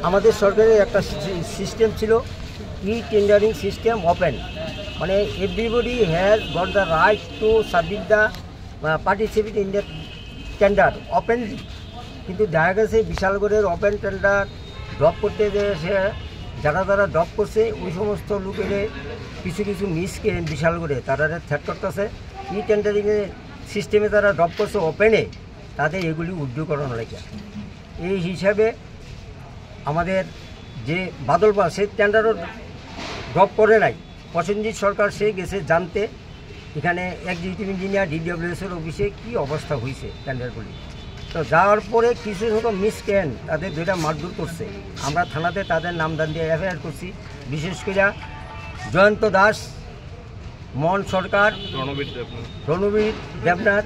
আমাদের সরকারের একটা সিস্টেম ছিল ই টেন্ডারিং সিস্টেম ওপেন, মানে everybody has got the right to submit the participate in the tender openly. কিন্তু দেখা গেছে বিশালগড়ের ওপেন টেন্ডার ড্রপ করতে যে সে যারা ড্রপ করছে ওই সমস্ত লোকের কিছু কিছু মিসকে বিশালগড়ে তারা থ্রেট করতেছে। ই টেন্ডারিংয়ের সিস্টেমে তারা ড্রপ করছে ওপেনে, তাদের এগুলি উইথড্র করানো লাগে। এই হিসাবে আমাদের যে বাদল পাল সে টেন্ডারও ড্রপ করে নাই, প্রসেনজিৎ সরকার সে গেছে জানতে এখানে এক্সিকিউটিভ ইঞ্জিনিয়ার ডিডব্লিউএসের অফিসে কী অবস্থা হয়েছে টেন্ডারগুলি। তো যাওয়ার পরে কিছু সংখ্যক মিসক্যান তাদের যেটা মারধর করছে, আমরা থানাতে তাদের নামদান দিয়ে এফআইআর করছি। বিশেষ করে জয়ন্ত দাস, মোহন সরকার, রণবীর দেবনাথ,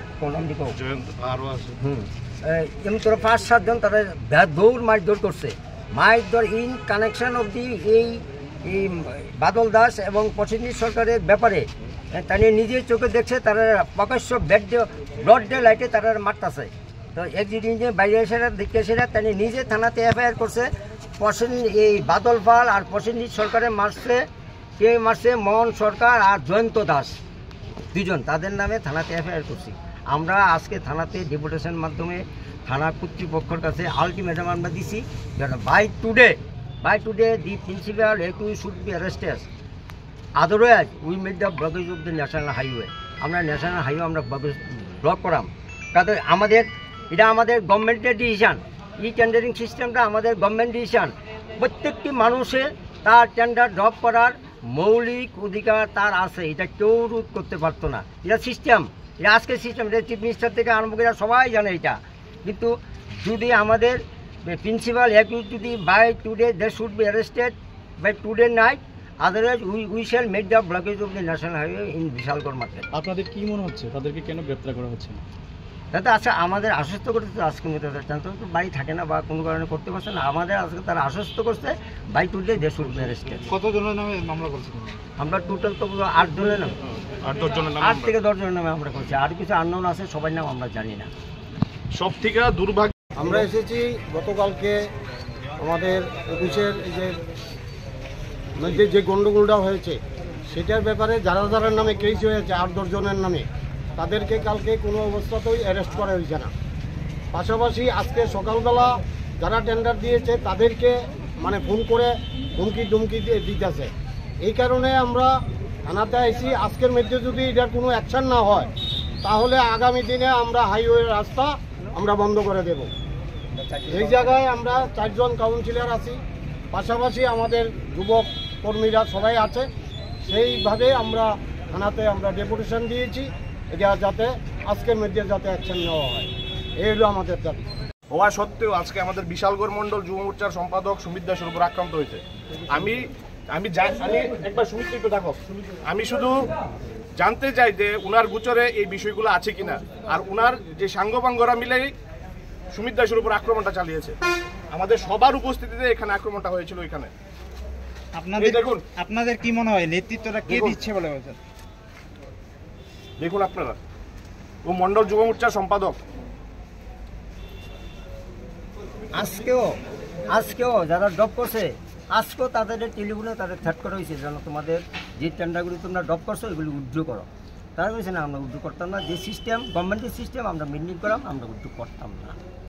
এমনি তোরা 5-7 জন তারা দৌড় মারধর করছে। মারধর ইন কানেকশন অব দি এই বাদল দাস এবং প্রসেনজিৎ সরকারের ব্যাপারে তারা নিজের চোখে দেখছে, তারা প্রকাশ্য ব্রড ডে লাইটে তারা মারতেছে। তো এক্সিকিউটিভ বাইরে এসে দেখে এসে তারা নিজে থানাতে এফআইআর করছে। এই বাদল পাল আর প্রসেনজিৎ সরকারের মারছে, কে মারছে? মোহন সরকার আর জয়ন্ত দাস, দুজন, তাদের নামে থানাতে এফআইআর করছি। আমরা আজকে থানাতে ডেপুটেশন মাধ্যমে থানা কর্তৃপক্ষের কাছে আলটিমেটাম আমরা দিছি, by today the principal should be arrested, otherwise we made the blockage of the national highway. আমরা ন্যাশনাল হাইওয়ে আমরা ব্লক করাম, তাদের এটা আমাদের গভর্নমেন্টের ডিসিশান। ই টেন্ডারিং সিস্টেমটা আমাদের গভর্নমেন্ট ডিসিশান। প্রত্যেকটি মানুষের তার টেন্ডার ড্রপ করার মৌলিক অধিকার তার আছে, এটা কেউ রোধ করতে পারতো না। এটা সিস্টেম, এটা আজকের সিস্টেম, এটা চিফ মিনিস্টার থেকে আরম্ভ করে সবাই জানে এটা। কিন্তু যদি আমাদের প্রিন্সিপাল যদি by today they should be arrested by today night, otherwise we shall make the blockage of the national highway in Bishalgarh market. আপনাদের কী মনে হচ্ছে তাদেরকে কেন গ্রেপ্তার করা হচ্ছে না? তাতে আচ্ছা আমাদের আশ্বস্ত করতে আজকে তো বাড়ি থাকে না বা কোনো কারণে করতে পারছে না, আমাদের আজকে তারা আশ্বস্ত করছে by today they should be arrested. কতজনের নামে মামলা করছে? আমরা টোটাল তো 8 জনের নামে, 8 থেকে 10 জনের নামে আমরা করছি। আর কিছু আননোন আছে, সবার নাম আমরা জানি না। সব থেকে দুর্ভাগ্য আমরা এসেছি গতকালকে আমাদের অফিসের এই যে গণ্ডগোলটা হয়েছে সেটার ব্যাপারে যারা নামে কেস হয়েছে 8-10 জনের নামে, তাদেরকে কালকে কোনো অবস্থাতেই অ্যারেস্ট করা হয়েছে না। পাশাপাশি আজকে সকালবেলা যারা টেন্ডার দিয়েছে তাদেরকে মানে ফোন করে হুমকি ধুমকি দিতেছে। এই কারণে আমরা থানাতে আইছি, আজকের মধ্যে যদি এটার কোনো অ্যাকশান না হয় তাহলে আগামী দিনে আমরা হাইওয়ে রাস্তা আমরা বন্ধ করে দেব। এই জায়গায় আমরা 4 জন কাউন্সিলর আছি, পাশাপাশি আমাদের যুবক কর্মীরা সবাই আছে। সেইভাবে আমরা থানাতে আমরা ডেপুটেশন দিয়েছি, এটা যাতে আজকের মধ্যে যাতে অ্যাকশন নেওয়া হয়, এই হলো আমাদের দাবি। হওয়া সত্ত্বেও আজকে আমাদের বিশালগড় মণ্ডল যুব মোর্চার সম্পাদক সুমিত দাসের উপর আক্রান্ত হয়েছে। আমি একবার সুমিত একটু থাকো, আমি শুধু জানতে চাই যে উনার গোচরে এই বিষয়গুলো আছে কিনা, আর উনার যে সাঙ্গপাঙ্গরা মিলেই সুমিত দাসের উপর আক্রমণটা চালিয়েছে। আমাদের সবার উপস্থিতিতে এখানে আক্রমণটা হয়েছিল। এখানে আপনাদের কি মনে হয় নেতৃত্বটা কে দিচ্ছে বলে বলছেন? দেখুন আপনারা, ও মণ্ডল যুব মোর্চার সম্পাদক। আজকেও যারা ড্রপ করছে, আজকেও তাদের টেলিফোনে তাদের থ্রেট করা হয়েছে, যেন তোমাদের যে টেন্ডারগুলি তোমরা ড্রপ করছো এগুলি উইথড্র করো। তারা বলছে না, আমরা উইথড্র করতাম না। যে সিস্টেম গভর্নমেন্টের সিস্টেম আমরা মেনটেন করাম, আমরা উইথড্র করতাম না।